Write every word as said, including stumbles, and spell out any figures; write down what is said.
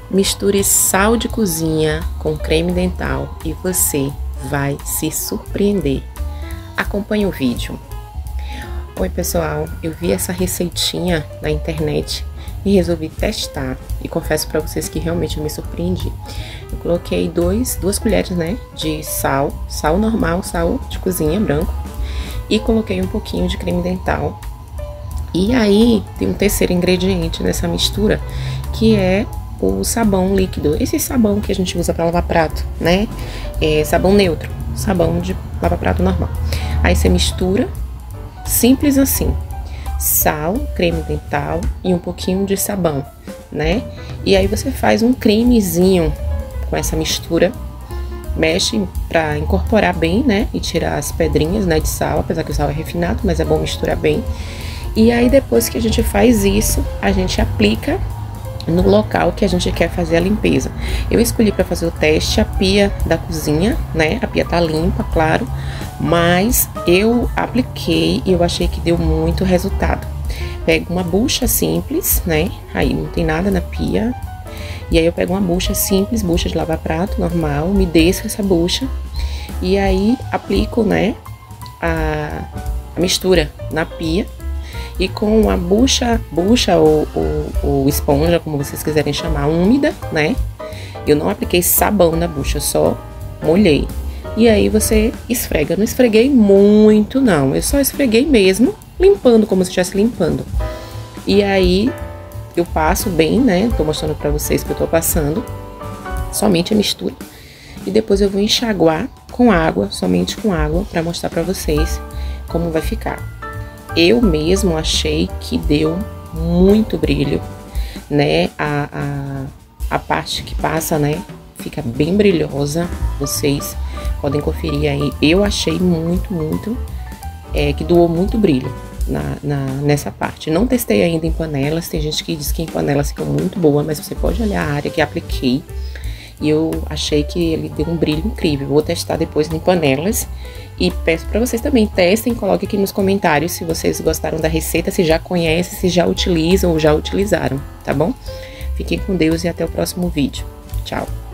Misture sal de cozinha com creme dental e você vai se surpreender. Acompanhe o vídeo. Oi pessoal, eu vi essa receitinha na internet e resolvi testar e confesso para vocês que realmente eu me surpreendi. Eu coloquei dois, duas colheres, né, de sal, sal normal, sal de cozinha branco, e coloquei um pouquinho de creme dental. E aí tem um terceiro ingrediente nessa mistura, que é o sabão líquido, esse sabão que a gente usa para lavar prato, né? É sabão neutro, sabão de lavar prato normal. Aí você mistura, simples assim, sal, creme dental e um pouquinho de sabão, né? E aí você faz um cremezinho com essa mistura, mexe para incorporar bem, né? E tirar as pedrinhas, né, de sal, apesar que o sal é refinado, mas é bom misturar bem. E aí depois que a gente faz isso, a gente aplica no local que a gente quer fazer a limpeza. Eu escolhi para fazer o teste a pia da cozinha, né? A pia tá limpa, claro, mas eu apliquei e eu achei que deu muito resultado. Pego uma bucha simples, né? Aí não tem nada na pia. E aí eu pego uma bucha simples, bucha de lavar prato normal, me desço essa bucha e aí aplico, né, a, a mistura na pia. E com a bucha, bucha ou, ou, ou esponja, como vocês quiserem chamar, úmida, né? Eu não apliquei sabão na bucha, só molhei. E aí você esfrega. Não esfreguei muito, não. Eu só esfreguei mesmo, limpando, como se estivesse limpando. E aí eu passo bem, né? Tô mostrando pra vocês que eu tô passando. Somente a mistura. E depois eu vou enxaguar com água, somente com água, pra mostrar pra vocês como vai ficar. Eu mesmo achei que deu muito brilho, né? A, a, a parte que passa, né? Fica bem brilhosa. Vocês podem conferir aí. Eu achei muito, muito, é, que doou muito brilho na, na, nessa parte. Não testei ainda em panelas. Tem gente que diz que em panelas fica muito boa, mas você pode olhar a área que apliquei. E eu achei que ele deu um brilho incrível. Vou testar depois em panelas. E peço para vocês também, testem, coloquem aqui nos comentários se vocês gostaram da receita, se já conhecem, se já utilizam ou já utilizaram, tá bom? Fiquem com Deus e até o próximo vídeo. Tchau!